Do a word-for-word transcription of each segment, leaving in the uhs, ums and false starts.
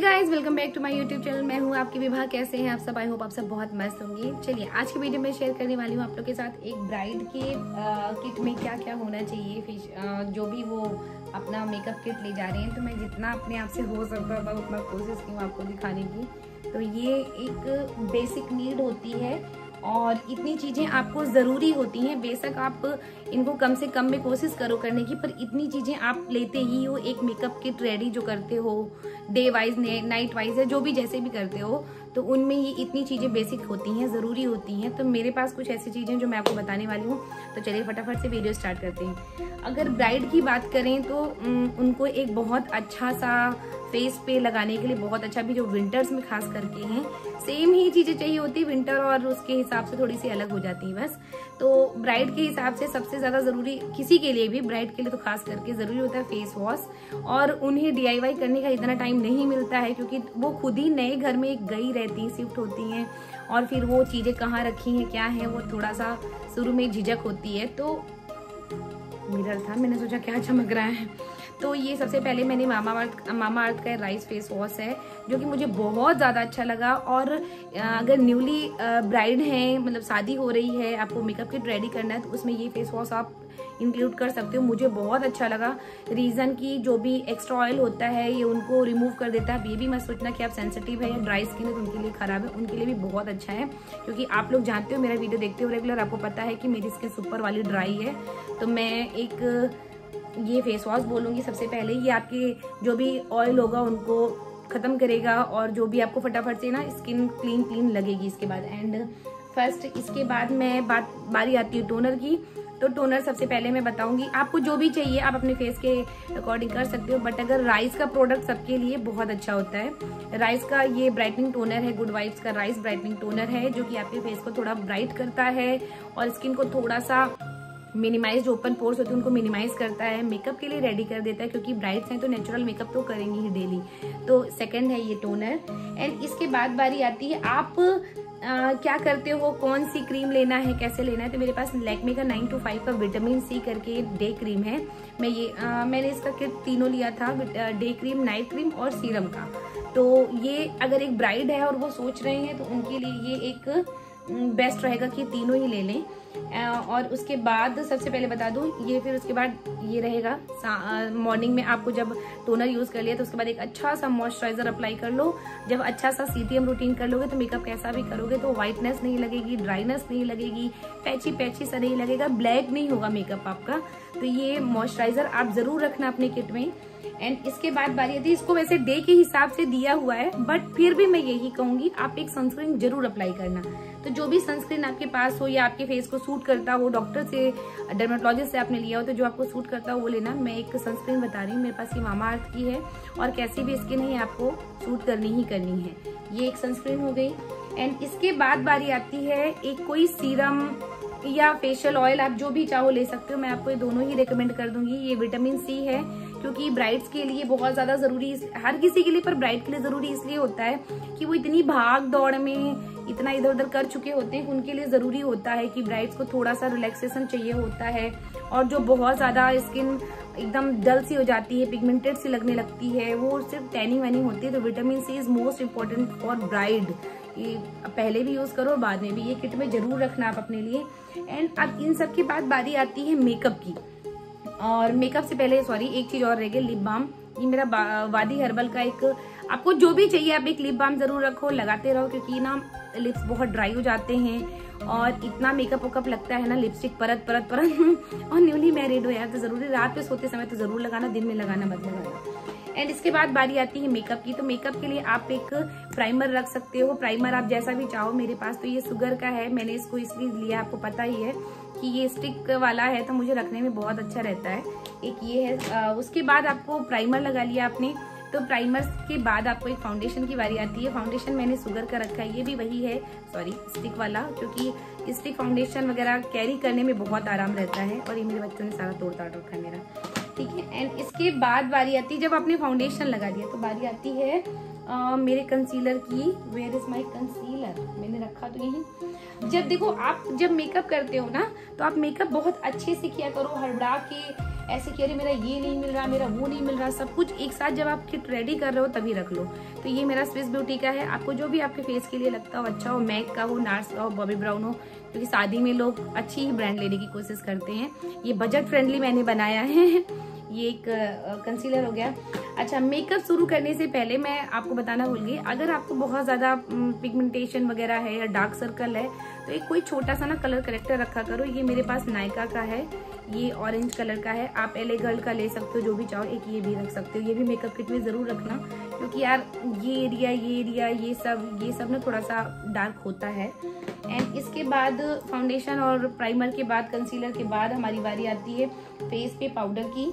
Guys, welcome back to my YouTube channel. मैं हूँ आपकी विभा। कैसे हैं आप सब? आई होप आप सब बहुत मस्त होंगे। चलिए, आज की वीडियो में शेयर करने वाली हूँ आप लोग के साथ एक ब्राइड के आ, किट में क्या क्या होना चाहिए। फिर आ, जो भी वो अपना मेकअप किट ले जा रहे हैं, तो मैं जितना अपने आप से हो सकता था उतना कोशिश की आपको दिखाने की। तो ये एक बेसिक नीड होती है और इतनी चीज़ें आपको ज़रूरी होती हैं। बेशक आप इनको कम से कम में कोशिश करो करने की, पर इतनी चीज़ें आप लेते ही हो। एक मेकअप किट रेडी जो करते हो, डे वाइज नाइट वाइज है, जो भी जैसे भी करते हो, तो उनमें ये इतनी चीज़ें बेसिक होती हैं, ज़रूरी होती हैं। तो मेरे पास कुछ ऐसी चीज़ें जो मैं आपको बताने वाली हूँ। तो चलिए फटाफट से वीडियो स्टार्ट करते हैं। अगर ब्राइड की बात करें तो उनको एक बहुत अच्छा सा फेस पे लगाने के लिए बहुत अच्छा, भी जो विंटर्स में खास करके हैं, सेम ही चीजें चाहिए होती है। विंटर और उसके हिसाब से थोड़ी सी अलग हो जाती है बस। तो ब्राइड के हिसाब से सबसे ज्यादा जरूरी, किसी के लिए भी, ब्राइड के लिए तो खास करके जरूरी होता है फेस वॉश। और उन्हें डीआईवाई करने का इतना टाइम नहीं मिलता है, क्योंकि वो खुद ही नए घर में गई रहती हैं, शिफ्ट होती हैं, और फिर वो चीजें कहाँ रखी हैं, क्या है, वो थोड़ा सा शुरू में झिझक होती है। तो मिरर था, मैंने सोचा क्या चमक रहा है। तो ये सबसे पहले मैंने मामा अर्थ मामा अर्थ का राइस फेस वॉश है, जो कि मुझे बहुत ज़्यादा अच्छा लगा। और अगर न्यूली ब्राइड हैं, मतलब शादी हो रही है, आपको मेकअप किट रेडी करना है, तो उसमें ये फेस वॉश आप इंक्लूड कर सकते हो। मुझे बहुत अच्छा लगा। रीज़न की जो भी एक्स्ट्रा ऑयल होता है ये उनको रिमूव कर देता है। ये भी मत सोचना कि आप सेंसिटिव है या ड्राई स्किन है तो उनके लिए खराब है, उनके लिए भी बहुत अच्छा है। क्योंकि आप लोग जानते हो, मेरा वीडियो देखते हो रेगुलर, आपको पता है कि मेरी स्किन सुपर वाली ड्राई है। तो मैं एक ये फेस वॉश बोलूँगी सबसे पहले। ये आपके जो भी ऑयल होगा उनको ख़त्म करेगा, और जो भी आपको फटाफट से ना स्किन क्लीन क्लीन लगेगी इसके बाद। एंड फर्स्ट इसके बाद मैं बात बारी आती है टोनर की। तो टोनर सबसे पहले मैं बताऊंगी, आपको जो भी चाहिए आप अपने फेस के अकॉर्डिंग कर सकते हो। बट अगर राइस का प्रोडक्ट सबके लिए बहुत अच्छा होता है। राइस का ये ब्राइटनिंग टोनर है, गुड वाइब्स का राइस ब्राइटनिंग टोनर है, जो कि आपके फेस को थोड़ा ब्राइट करता है और स्किन को थोड़ा सा मिनिमाइज, ओपन पोर्स होते हैं उनको मिनिमाइज करता है, मेकअप के लिए रेडी कर देता है। क्योंकि ब्राइड्स हैं तो नेचुरल मेकअप तो करेंगी ही डेली। तो सेकंड है ये टोनर। एंड इसके बाद बारी आती है आप आ, क्या करते हो, कौन सी क्रीम लेना है, कैसे लेना है। तो मेरे पास लैक्मे का नाइन टू फाइव का विटामिन सी करके डे क्रीम है। मैं ये आ, मैंने इसका किट तीनों लिया था, डे क्रीम, नाइट क्रीम और सीरम का। तो ये अगर एक ब्राइड है और वो सोच रहे हैं तो उनके लिए ये एक बेस्ट रहेगा कि तीनों ही ले लें। और उसके बाद सबसे पहले बता दूं, ये फिर उसके बाद ये रहेगा मॉर्निंग में आपको जब टोनर यूज कर लिया तो उसके बाद एक अच्छा सा मॉइस्चराइजर अप्लाई कर लो। जब अच्छा सा सीटीएम रूटीन कर लोगे तो मेकअप कैसा भी करोगे तो व्हाइटनेस नहीं लगेगी, ड्राइनेस नहीं लगेगी, पैची पैची सा नहीं लगेगा, ब्लैक नहीं होगा मेकअप आपका। तो ये मॉइस्चराइजर आप जरूर रखना अपने किट में। एंड इसके बाद बारी आती है, इसको वैसे डे के हिसाब से दिया हुआ है, बट फिर भी मैं यही कहूंगी आप एक सनस्क्रीन जरूर अप्लाई करना। तो जो भी सनस्क्रीन आपके पास हो या आपके फेस को सूट करता हो, डॉक्टर से, डर्मेटोलॉजिस्ट से आपने लिया हो, तो जो आपको सूट करता हो वो लेना। मैं एक सनस्क्रीन बता रही हूँ, मेरे पास ये मामा अर्थ की है और कैसी भी स्किन है आपको सूट करनी ही करनी है। ये एक सनस्क्रीन हो गई। एंड इसके बाद बारी आती है एक कोई सीरम या फेशियल ऑयल, आप जो भी चाहो ले सकते हो। मैं आपको ये दोनों ही रिकमेंड कर दूंगी। ये विटामिन सी है, क्योंकि ब्राइड्स के लिए बहुत ज्यादा जरूरी, हर किसी के लिए, पर ब्राइड के लिए जरूरी इसलिए होता है कि वो इतनी भाग दौड़ में इतना इधर उधर कर चुके होते हैं। उनके लिए जरूरी होता है कि ब्राइड्स को थोड़ा सा रिलैक्सेशन चाहिए होता है। और जो बहुत ज्यादा स्किन एकदम डल सी हो जाती है, पिगमेंटेड सी लगने लगती है, वो सिर्फ टैनिंग वैनिंग होती है। तो vitamin C is most important for bride. ये पहले भी यूज करो और बाद में भी, ये किट में जरूर रखना आप अपने लिए। एंड अब इन सब के बाद बारी आती है मेकअप की। और मेकअप से पहले सॉरी एक चीज और रह गई, लिप बाम। ये मेरा वादी हर्बल का एक, आपको जो भी चाहिए आप एक लिप बाम जरूर रखो, लगाते रहो, क्योंकि ना लिप्स बहुत ड्राई हो जाते हैं और इतना मेकअप वकअप लगता है ना, लिपस्टिक परत परत परत। और न्यूली मैरिड हो यार तो जरूरी रात पे सोते समय तो जरूर लगाना, दिन में लगाना मत लगाना। एंड इसके बाद बारी आती है मेकअप की। तो मेकअप के लिए आप एक प्राइमर रख सकते हो। प्राइमर आप जैसा भी चाहो। मेरे पास तो ये शुगर का है, मैंने इसको इसलिए लिया, आपको पता ही है कि ये स्टिक वाला है तो मुझे रखने में बहुत अच्छा रहता है। एक ये है। आ, उसके बाद आपको प्राइमर लगा लिया आपने, तो प्राइमर के बाद आपको एक फाउंडेशन की बारी आती है। फाउंडेशन मैंने शुगर का रखा है, ये भी वही है, सॉरी स्टिक वाला, क्योंकि स्टिक फाउंडेशन वगैरह कैरी करने में बहुत आराम रहता है। और ये मेरे बच्चों ने सारा तोड़ ताड़ रखा है मेरा, ठीक है। एंड इसके बाद बारी आती है, जब आपने फाउंडेशन लगा दिया तो बारी आती है आ, मेरे कंसीलर की। वेयर इज माई कंसीलर, मैंने रखा तो यही। जब देखो आप जब मेकअप करते हो ना, तो आप मेकअप बहुत अच्छे से किया करो, हड़बड़ा के ऐसे कि अरे मेरा ये नहीं मिल रहा, मेरा वो नहीं मिल रहा, सब कुछ एक साथ जब आप किट रेडी कर रहे हो तभी रख लो। तो ये मेरा स्विस ब्यूटी का है। आपको जो भी आपके फेस के लिए लगता हो, अच्छा हो, मैक का हो, नार्स का हो, बॉबी ब्राउन हो, क्योंकि शादी में लोग अच्छी ही ब्रांड लेने की कोशिश करते हैं। ये बजट फ्रेंडली मैंने बनाया है। ये एक कंसीलर हो गया। अच्छा, मेकअप शुरू करने से पहले मैं आपको बताना भूल गई, अगर आपको बहुत ज्यादा पिगमेंटेशन वगैरह है या डार्क सर्कल है तो एक कोई छोटा सा ना कलर करेक्टर रखा करो। ये मेरे पास नायका का है, ये ऑरेंज कलर का है। आप एले गर्ल का ले सकते हो, जो भी चाहो। एक ये भी रख सकते हो, ये भी मेकअप किट में जरूर रखना, क्योंकि यार ये एरिया ये एरिया ये सब ये सब ना थोड़ा सा डार्क होता है। एंड इसके बाद फाउंडेशन और प्राइमर के बाद, कंसीलर के बाद हमारी बारी आती है फेस पे पाउडर की।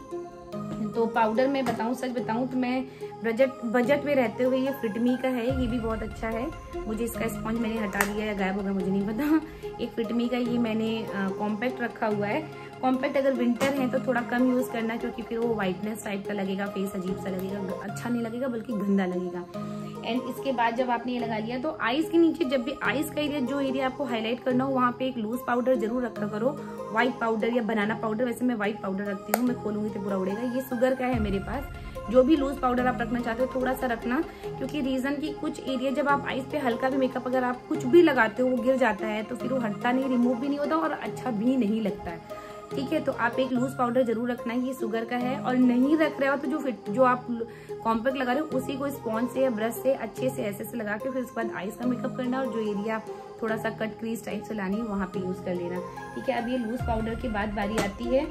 तो पाउडर मैं बताऊं, सच बताऊं तो मैं बजट बजट में रहते हुए ये फिटमी का है, ये भी बहुत अच्छा है। मुझे इसका स्पॉन्ज मैंने हटा दिया या गायब हो गया मुझे नहीं पता। एक फिटमी का ये मैंने कॉम्पैक्ट रखा हुआ है। कॉम्पैक्ट अगर विंटर है तो थोड़ा कम यूज करना, क्योंकि फिर वो व्हाइटनेस टाइप का लगेगा, फेस अजीब सा लगेगा, अच्छा नहीं लगेगा बल्कि गंदा लगेगा। एंड इसके बाद जब आपने ये लगा लिया तो आईज के नीचे, जब भी आईज का एरिया, जो एरिया आपको हाईलाइट करना हो, वहाँ पे एक लूज पाउडर जरूर रखा करो, व्हाइट पाउडर या बनाना पाउडर। वैसे मैं व्हाइट पाउडर रखती हूँ, मैं खोलूंगी तो पूरा उड़ेगा। ये शुगर का है मेरे पास। जो भी लूज पाउडर आप रखना चाहते हो थोड़ा सा रखना, क्योंकि रीजन की कुछ एरिया जब आप आईज पे हल्का भी मेकअप अगर आप कुछ भी लगाते हो वो गिर जाता है, तो फिर वो हटता नहीं, रिमूव भी नहीं होता और अच्छा भी नहीं लगता है। ठीक है, तो आप एक लूज पाउडर जरूर रखना है। ये शुगर का है। और नहीं रख रहे हो तो जो फिट जो आप कॉम्पैक्ट लगा रहे हो उसी को स्पॉन्ज से या ब्रश से अच्छे से ऐसे से लगा के फिर उसके बाद आईज का मेकअप करना, और जो एरिया थोड़ा सा कट क्रीज टाइप से लानी है वहां पे यूज कर लेना। ठीक है, अब ये लूज पाउडर के बाद बारी आती है,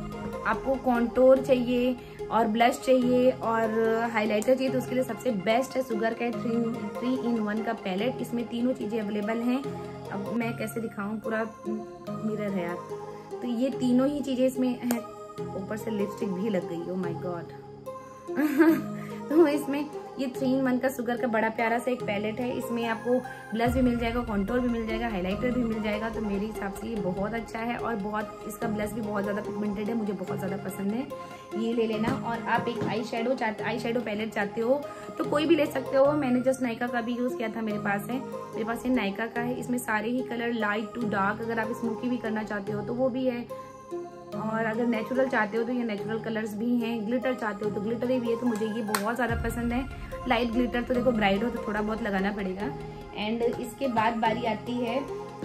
आपको कॉन्टोर चाहिए और ब्लश चाहिए और हाइलाइटर चाहिए, तो उसके लिए सबसे बेस्ट है शुगर का थ्री थ्री इन वन का पैलेट। इसमें तीनों चीजें अवेलेबल हैं। अब मैं कैसे दिखाऊं, पूरा मिरर है यार। तो ये तीनों ही चीजें इसमें है। ऊपर से लिपस्टिक भी लग गई, ओ माय गॉड। तो इसमें ये थ्री इन वन का शुगर का बड़ा प्यारा सा एक पैलेट है। इसमें आपको ब्लश भी मिल जाएगा, कॉन्टोर भी मिल जाएगा, हाइलाइटर भी मिल जाएगा। तो मेरे हिसाब से ये बहुत अच्छा है और बहुत, इसका ब्लश भी बहुत ज्यादा पिगमेंटेड है, मुझे बहुत ज्यादा पसंद है। ये ले लेना। और आप एक आई शेडो चाहते आई शेडो पैलेट चाहते हो तो कोई भी ले सकते हो। मैंने जस्ट नायका का भी यूज किया था, मेरे पास है मेरे पास ये नायका का है। इसमें सारे ही कलर लाइट टू डार्क, अगर आप स्मोकी भी करना चाहते हो तो वो भी है, और अगर नेचुरल चाहते हो तो ये नेचुरल कलर्स भी हैं। ग्लिटर चाहते हो तो ग्लिटर भी है। तो मुझे ये बहुत ज़्यादा पसंद है। लाइट ग्लिटर तो देखो ब्राइड हो तो थोड़ा बहुत लगाना पड़ेगा। एंड इसके बाद बारी आती है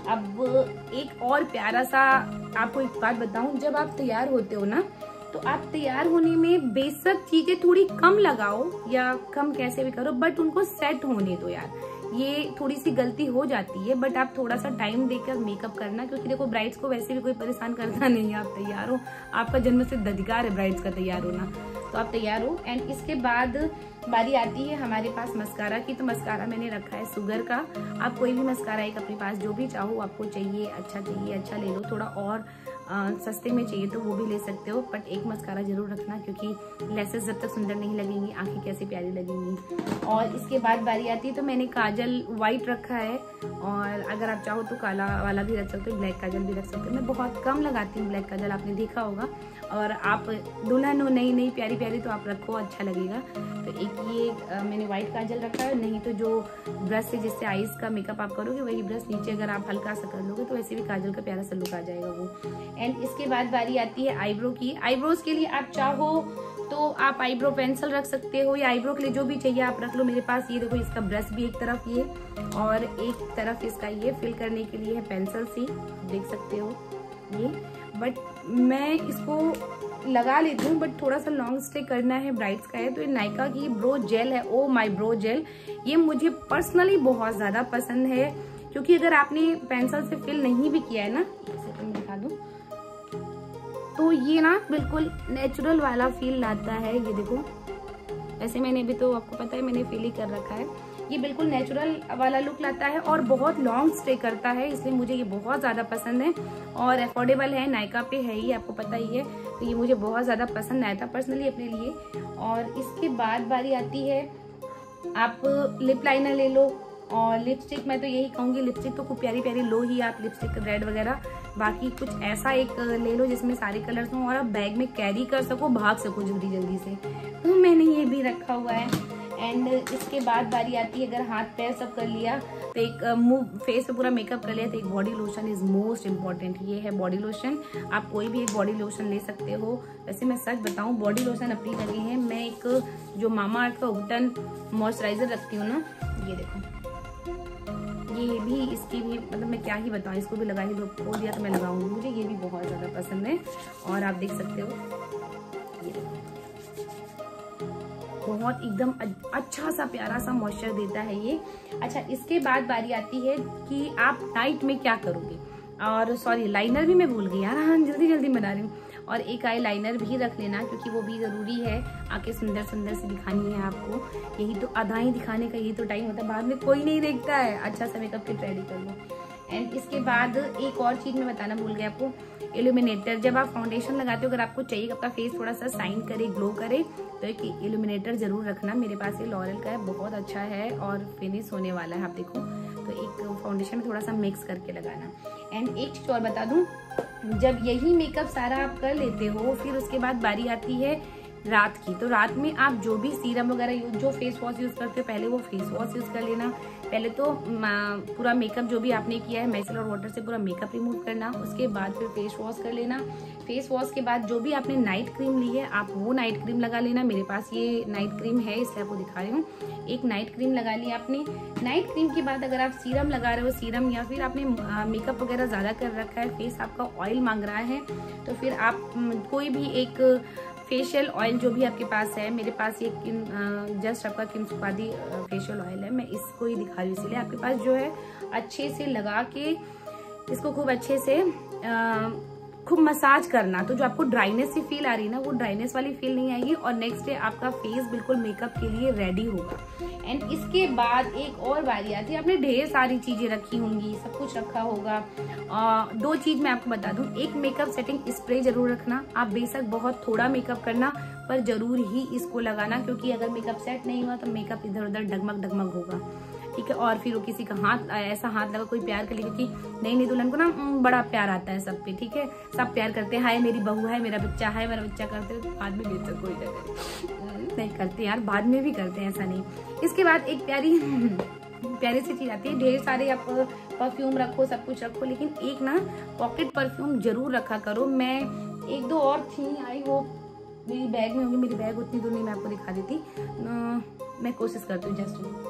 अब एक और प्यारा सा, आपको एक बात बताऊं, जब आप तैयार होते हो ना तो आप तैयार होने में बेशक चीजें थोड़ी कम लगाओ या कम कैसे भी करो, बट उनको सेट होने दो यार। ये थोड़ी सी गलती हो जाती है, बट आप थोड़ा सा टाइम देकर मेकअप करना, क्योंकि देखो ब्राइड्स को वैसे भी कोई परेशान करता नहीं है। आप तैयार हो, आपका जन्म सिद्ध अधिकार है ब्राइड्स का तैयार होना, तो आप तैयार हो। एंड इसके बाद बारी आती है हमारे पास मस्कारा की। तो मस्कारा मैंने रखा है शुगर का। आप कोई भी मस्कारा एक अपने पास जो भी चाहो, आपको चाहिए अच्छा चाहिए अच्छा ले लो, थोड़ा और आ, सस्ते में चाहिए तो वो भी ले सकते हो, बट एक मस्कारा जरूर रखना, क्योंकि लेसेस जब तक सुंदर नहीं लगेंगी आंखें कैसे प्यारी लगेंगी। और इसके बाद बारी आती है तो मैंने काजल व्हाइट रखा है, और अगर आप चाहो तो काला वाला भी रख सकते हो, ब्लैक काजल भी रख सकते हो। मैं बहुत कम लगाती हूँ ब्लैक काजल, आपने देखा होगा। और आप दुल्हन हो नई नई प्यारी प्यारी तो आप रखो, अच्छा लगेगा। तो एक ये आ, मैंने व्हाइट काजल रखा है। नहीं तो जो ब्रश से जिससे आईज का मेकअप आप करोगे वही ब्रश नीचे अगर आप हल्का सा कर लोगे तो वैसे भी काजल का प्यारा सा लुक आ जाएगा वो। एंड इसके बाद बारी आती है आईब्रो की। आईब्रोज के लिए आप चाहो तो आप आईब्रो पेंसिल रख सकते हो, या आईब्रो के लिए जो भी चाहिए आप रख लो। मेरे पास ये देखो, इसका ब्रश भी एक तरफ ये और एक तरफ इसका ये फिल करने के लिए है पेंसिल सी, देख सकते हो ये। बट मैं इसको लगा लेती हूँ, बट थोड़ा सा लॉन्ग स्टे करना है, ब्राइड्स का है। तो ये नायका की ब्रो जेल है, ओ माय ब्रो जेल। ये मुझे पर्सनली बहुत ज्यादा पसंद है, क्योंकि अगर आपने पेंसिल से फिल नहीं भी किया है ना, मैं दिखा दूं, तो ये ना बिल्कुल नेचुरल वाला फील लाता है। ये देखो, ऐसे मैंने भी तो आपको पता है मैंने फील ही कर रखा है। ये बिल्कुल नेचुरल वाला लुक लाता है और बहुत लॉन्ग स्टे करता है, इसलिए मुझे ये बहुत ज्यादा पसंद है। और अफोर्डेबल है, नायका पे है ही, आपको पता ही है। तो ये मुझे बहुत ज्यादा पसंद आया था पर्सनली अपने लिए। और इसके बाद बारी आती है, आप लिप लाइनर ले लो। और लिपस्टिक मैं तो यही कहूंगी, लिपस्टिक तो खूब प्यारी प्यारी लो ही आप, लिपस्टिक रेड वगैरह। बाकी कुछ ऐसा एक ले लो जिसमें सारे कलर्स हों और आप बैग में कैरी कर सको, भाग सको जल्दी जल्दी से। तो मैंने ये भी रखा हुआ है। एंड इसके बाद बारी आती है, अगर हाथ पैर सब कर लिया तो एक मुंह फेस पे पूरा मेकअप कर लिया तो एक body lotion is most important. ये है बॉडी लोशन, आप कोई भी एक बॉडी लोशन ले सकते हो। वैसे मैं सच बताऊं, बॉडी लोशन अपनी लगी है, मैं एक जो मामा अर्थ का उबटन मॉइस्चराइजर रखती हूँ ना, ये देखो, ये भी इसकी भी मतलब मैं क्या ही बताऊं, इसको भी लगा ही दो खोल दिया तो मैं लगाऊंगी, मुझे ये भी बहुत ज्यादा पसंद है। और आप देख सकते हो ये देखो, बहुत एकदम अच्छा सा प्यारा सा मॉइस्चर देता है ये। अच्छा, इसके बाद बारी आती है कि आप नाइट में क्या करोगे। और सॉरी, लाइनर भी मैं भूल गई यार, हाँ जल्दी जल्दी बना रही हूँ। और एक आई लाइनर भी रख लेना, क्योंकि वो भी जरूरी है, आंखें सुंदर सुंदर से दिखानी है आपको। यही तो आधाएं दिखाने का यही तो टाइम होता है, बाद में कोई नहीं देखता है। अच्छा सा मेकअप किट रेडी कर लो। एंड इसके बाद एक और चीज मैं बताना भूल गई आपको, इल्यूमिनेटर। जब आप फाउंडेशन लगाते हो, अगर आपको चाहिए कि आपका फेस थोड़ा सा शाइन करे, ग्लो करे, तो एक इल्यूमिनेटर जरूर रखना। मेरे पास ये लॉरेल का है, बहुत अच्छा है और फिनिश होने वाला है, आप देखो। तो एक फाउंडेशन में थोड़ा सा मिक्स करके लगाना। एंड एक चीज और बता दूं, जब यही मेकअप सारा आप कर लेते हो, फिर उसके बाद बारी आती है रात की। तो रात में आप जो भी सीरम वगैरह यूज, जो फेस वॉश यूज करते हो, पहले वो फेस वॉश यूज कर लेना। पहले तो पूरा मेकअप जो भी आपने किया है मिसेलर वाटर से पूरा मेकअप रिमूव करना, उसके बाद फिर फेस वॉश कर लेना। फेस वॉश के बाद जो भी आपने नाइट क्रीम ली है, आप वो नाइट क्रीम लगा लेना। मेरे पास ये नाइट क्रीम है, इसलिए आपको दिखा रही हूँ। एक नाइट क्रीम लगा ली आपने। नाइट क्रीम के बाद अगर आप सीरम लगा रहे हो, सीरम या फिर आपने मेकअप वगैरह ज्यादा कर रखा है, फेस आपका ऑयल मांग रहा है, तो फिर आप कोई भी एक फेशियल ऑयल जो भी आपके पास है, मेरे पास ये जस्ट आपका किम सुपादी फेशियल ऑयल है, मैं इसको ही दिखा रही हूँ। इसीलिए आपके पास जो है अच्छे से लगा के इसको खूब अच्छे से आ, खूब मसाज करना। तो जो आपको ड्राइनेस सी फील आ रही है ना, वो ड्राइनेस वाली फील नहीं आएगी और नेक्स्ट डे आपका फेस बिल्कुल मेकअप के लिए रेडी होगा। एंड इसके बाद एक और बारी आती है, आपने ढेर सारी चीजें रखी होंगी, सब कुछ रखा होगा। आ, दो चीज मैं आपको बता दूं, एक मेकअप सेटिंग स्प्रे जरूर रखना। आप बेशक बहुत थोड़ा मेकअप करना, पर जरूर ही इसको लगाना, क्योंकि अगर मेकअप सेट नहीं हुआ तो मेकअप इधर उधर डगमग डगमग होगा, ठीक है। और फिर वो किसी का हाथ ऐसा हाथ लगा, कोई प्यार कर ले, क्योंकि नई नई दुल्हन को ना बड़ा प्यार आता है सब पे, ठीक है। सब प्यार करते हैं, हाय मेरी बहू है, मेरा बच्चा है, मेरा बच्चा करते हैं। बाद में बेचकर कोई नहीं नहीं करते यार, बाद में भी करते हैं, ऐसा नहीं। इसके बाद एक प्यारी प्यारी सी चीज आती है, ढेर सारे आप परफ्यूम रखो, सब कुछ रखो, लेकिन एक ना पॉकेट परफ्यूम जरूर रखा करो। मैं एक दो और थी आई, वो मेरी बैग में होंगी, मेरी बैग उतनी दूर नहीं, मैं आपको दिखा देती। मैं कोशिश करती हूँ जस्ट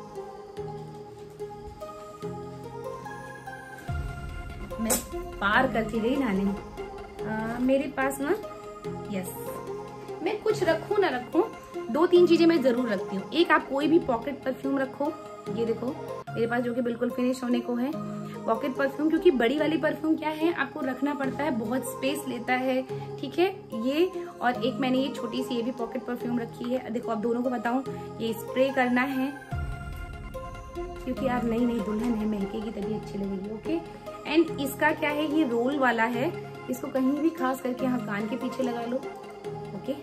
मैं पार करती गई नाली। आ, मेरे पास ना, यस, मैं कुछ रखूं ना रखूं, दो तीन चीजें मैं जरूर रखती हूँ। एक, आप कोई भी पॉकेट परफ्यूम रखो, ये देखो मेरे पास जो कि बिल्कुल फिनिश होने को है पॉकेट परफ्यूम, क्योंकि बड़ी वाली परफ्यूम क्या है, आपको रखना पड़ता है, बहुत स्पेस लेता है, ठीक है ये। और एक मैंने ये छोटी सी ये भी पॉकेट परफ्यूम रखी है। देखो आप दोनों को बताऊं, ये स्प्रे करना है, क्योंकि आप नई नई दुल्हन है, महकेगी तभी अच्छी लगेगी, ओके। एंड इसका क्या है, ये रोल वाला है, इसको कहीं भी खास करके यहाँ कान के पीछे लगा लो, ओके,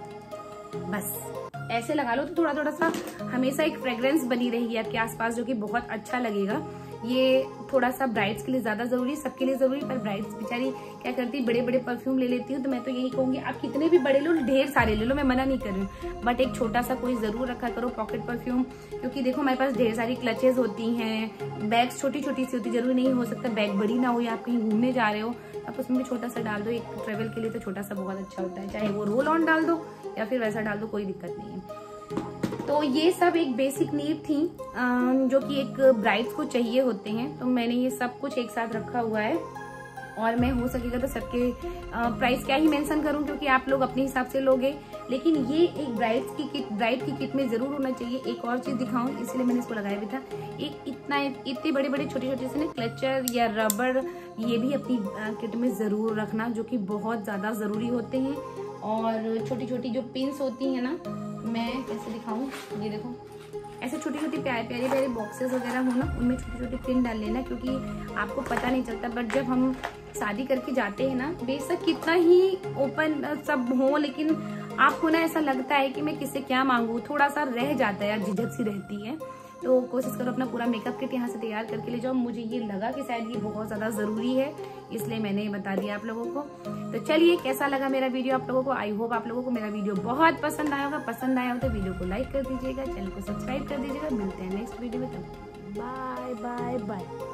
बस ऐसे लगा लो, तो थोड़ा थोड़ा सा हमेशा एक फ्रेग्रेंस बनी रहेगी आपके आसपास, जो कि बहुत अच्छा लगेगा। ये थोड़ा सा ब्राइड्स के लिए ज्यादा जरूरी, सबके लिए जरूरी, पर ब्राइड्स बेचारी क्या करती है, बड़े बड़े परफ्यूम ले लेती हूँ। तो मैं तो यही कहूंगी, आप कितने भी बड़े लो, ढेर सारे ले लो, मैं मना नहीं कर रही हूँ, बट एक छोटा सा कोई जरूर रखा करो पॉकेट परफ्यूम। क्योंकि देखो हमारे पास ढेर सारी क्लचेज होती हैं, बैग्स छोटी छोटी सी होती, जरूरी नहीं हो सकता बैग बड़ी ना हो, या आप कहीं घूमने जा रहे हो, आप उसमें भी छोटा सा डाल दो। एक ट्रेवल के लिए तो छोटा सा बहुत अच्छा होता है, चाहे वो रोल ऑन डाल दो या फिर वैसा डाल दो, कोई दिक्कत नहीं है। तो ये सब एक बेसिक नीड थी जो कि एक ब्राइड्स को चाहिए होते हैं, तो मैंने ये सब कुछ एक साथ रखा हुआ है। और मैं हो सकेगा तो सबके प्राइस क्या ही मेंशन करूं, क्योंकि आप लोग अपने हिसाब से लोगे, लेकिन ये एक ब्राइड्स की किट, ब्राइड की किट में जरूर होना चाहिए। एक और चीज दिखाऊं, इसलिए मैंने इसको लगाया भी था, एक इतना इतने बड़े बड़े छोटे छोटे से ना क्लचर या रबर, ये भी अपनी किट में जरूर रखना, जो कि बहुत ज्यादा जरूरी होते हैं। और छोटी छोटी जो पिन्स होती है ना, मैं कैसे दिखाऊं, ये देखो ऐसे छोटी छोटी प्यारे प्यारे प्यारे बॉक्सेस वगैरह हो ना, उनमें छोटी छोटी पिन डाल लेना, क्योंकि आपको पता नहीं चलता, बट जब हम शादी करके जाते हैं ना, बेशक कितना ही ओपन सब हो, लेकिन आपको ना ऐसा लगता है कि मैं किससे क्या मांगू, थोड़ा सा रह जाता है यार, झिझक सी रहती है। तो कोशिश करो अपना पूरा मेकअप किट यहाँ से तैयार करके ले जाओ। मुझे ये लगा कि शायद ये बहुत ज़्यादा ज़रूरी है, इसलिए मैंने ये बता दिया आप लोगों को। तो चलिए, कैसा लगा मेरा वीडियो आप लोगों को? आई होप आप लोगों को मेरा वीडियो बहुत पसंद आया होगा। पसंद आया हो तो वीडियो को लाइक कर दीजिएगा, चैनल को सब्सक्राइब कर दीजिएगा। मिलते हैं नेक्स्ट वीडियो में, तब बाय बाय बाय।